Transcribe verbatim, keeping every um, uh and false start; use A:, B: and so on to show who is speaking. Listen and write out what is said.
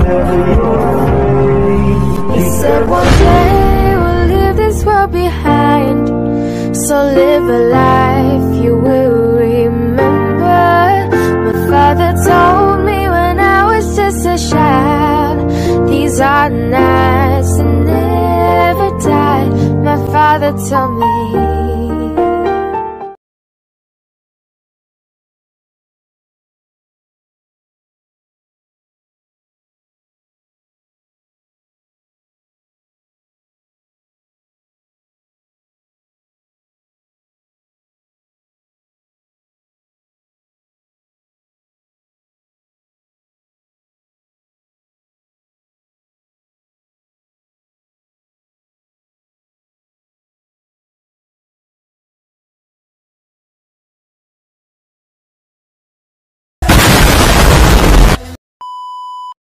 A: He said one day we'll leave this world behind, so live a life you will remember. My father told me when I was just a child, these are nights that never die. My father told me